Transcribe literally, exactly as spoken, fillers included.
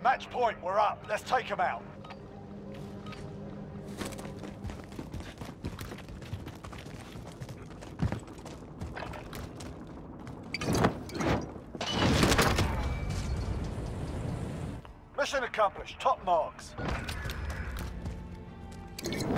Match point, we're up. Let's take them out. Mission accomplished. Top marks.